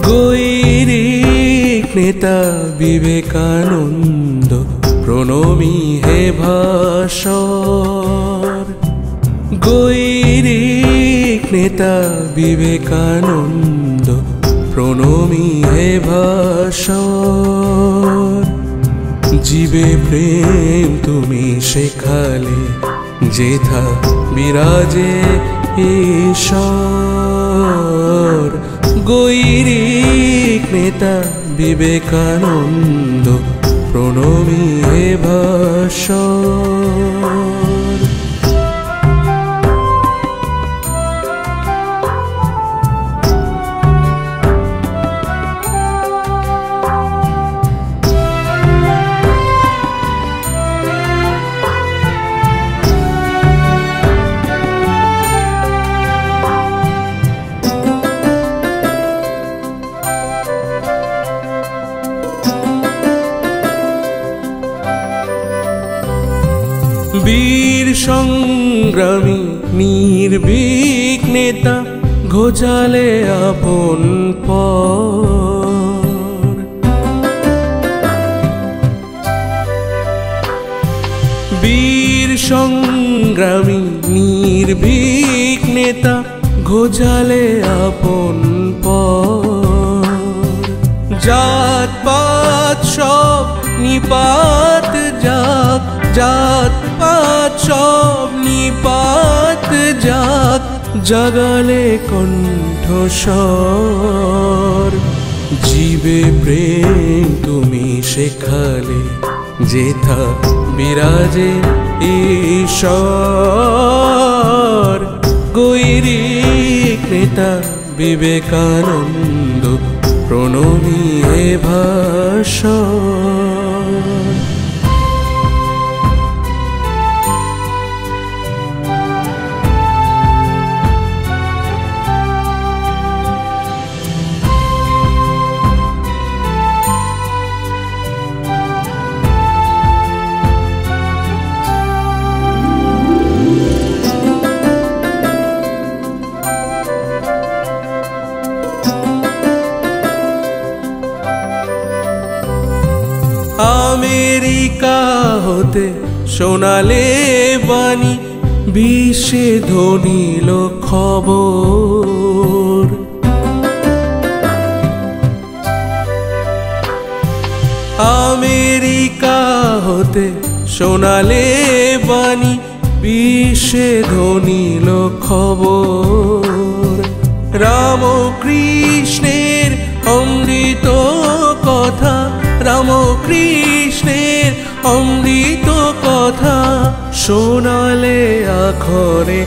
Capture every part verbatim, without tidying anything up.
গৈরিক নেতা বিবেকানন্দ প্রণমী হে ভাস্বর। গৈরিক নেতা বিবেকানন্দ প্রণমী হে ভাস্বর। জীবে প্রেম তুমি শেখালে, যেথা বিরাজে ঈশ্বর। গৈরিক নেতা বিবেকানন্দ প্রণমী হে ভাস্বর। বীর সংগ্রামী নির্ভীক নেতা ঘোচালে আপন পর। বীর সংগ্রামী নির্ভীক নেতা ঘোচালে আপন পর। জাত পাত সব নিপাত যাক, জাত পাত সব নিপাত যাক, জাগালে কণ্ঠস্বর। জীবে প্রেম তুমি শেখালে, যেথা বিরাজে ঈশ্বর। গৈরিক নেতা বিবেকানন্দ প্রণমী হে ভাস্বর। আমেরিকা হতে শোনালে বাণী, বিশ্বে ধ্বনিল খবর। আমেরিকা হতে শোনালে বাণী, বিশ্বে ধ্বনিল খবর। রামকৃষ্ণের অমৃত কথা, রামকৃষ্ণের অমৃত কথা শোনালে আখরে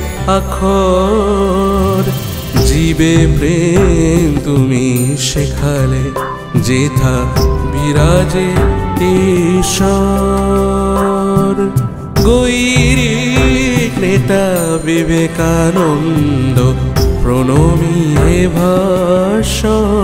আখর। জীবে প্রেম তুমি শেখালে, যেথা বিরাজে ঈশ্বর। গৈরিক নেতা বিবেকানন্দ প্রণমী হে ভাস্বর।